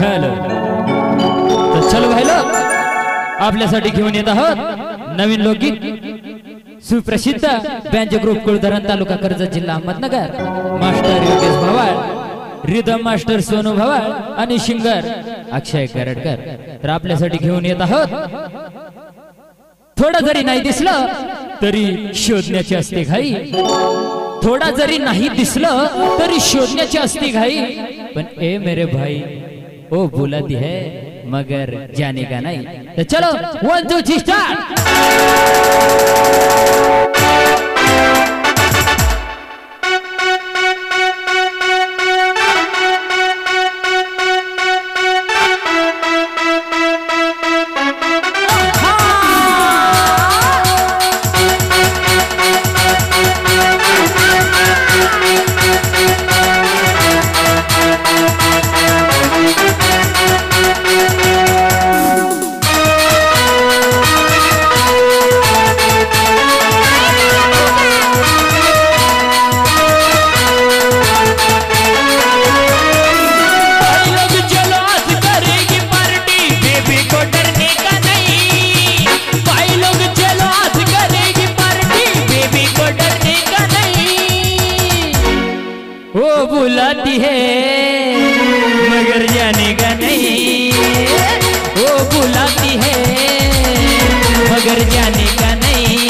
hello तर चलो भाई लोक आपल्यासाठी घेऊन येत आहोत नवीन लोकगीत सुप्रसिद्ध बँजो ग्रुप कुळधरण तालुका कर्जत जिल्हा Ahmednagar master Yogesh Bhawal rhythm master Sonu Bhawal आणि सिंगर अक्षय करडकर तर आपल्यासाठी घेऊन येत आहोत थोडा जरी नाही दिसलं तरी शोधण्याची असते घाई थोड़ा जरी नहीं दिसलं तरी शोधण्याची असती घाई पण ए मेरे भाई ओ बुलाती है मगर जाने का नहीं तो चलो 1 2 3 स्टार्ट बुलाती है मगर जाने का नहीं वो बुलाती है मगर जाने का नहीं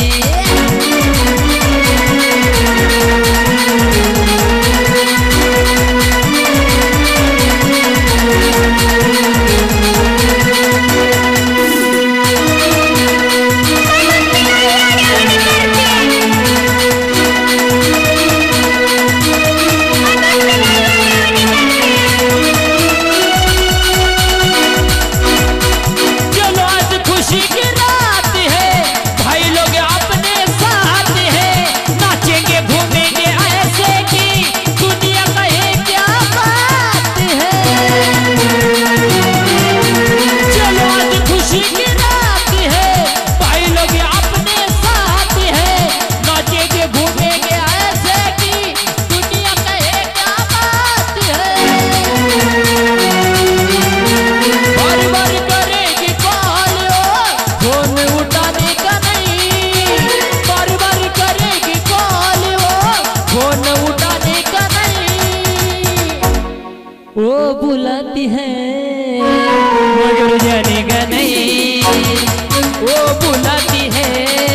वो बुलाती है मगर जाने का नहीं वो बुलाती है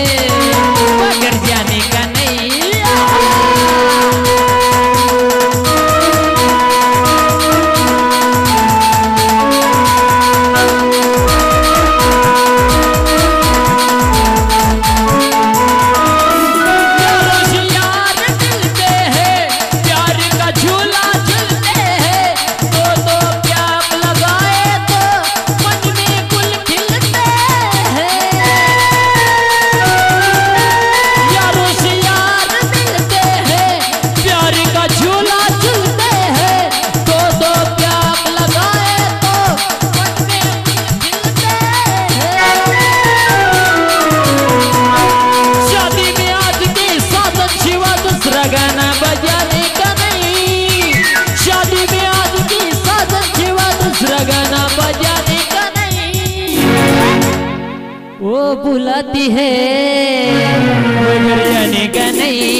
मगर जाने का नहीं वो बुलाती है मगर जाने का नहीं